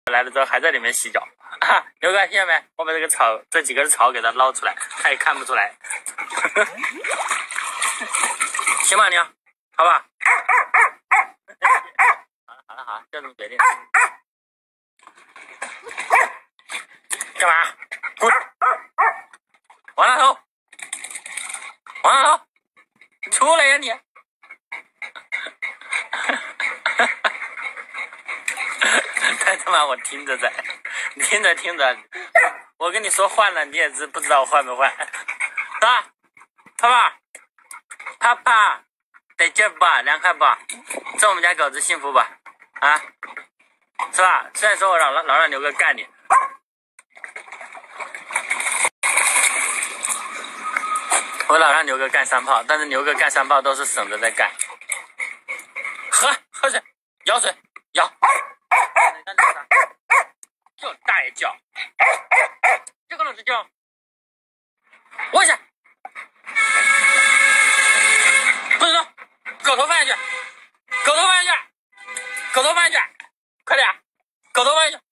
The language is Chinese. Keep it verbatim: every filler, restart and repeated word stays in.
来了之后还在里面洗脚。啊，牛哥听见没？我把这个草，这几根草给它捞出来，它也看不出来。行吧，牛，好吧。好了好了好了，就这么决定。干嘛？滚！往那头！往那头！出来呀你！太他妈我听着在，听着听着，我跟你说换了，你也是不知道换没换。啊，爸爸，爸爸，得劲吧，凉快吧？这我们家狗子幸福吧？啊，是吧？虽然说我老老让牛哥干你，我老让牛哥干三炮，但是牛哥干三炮都是省着在干。喝喝水，舀水，舀。就大爷叫，这个老师叫，我去，不许动，狗头放下去，狗头放下去，狗头放下去，快点，狗头放下去。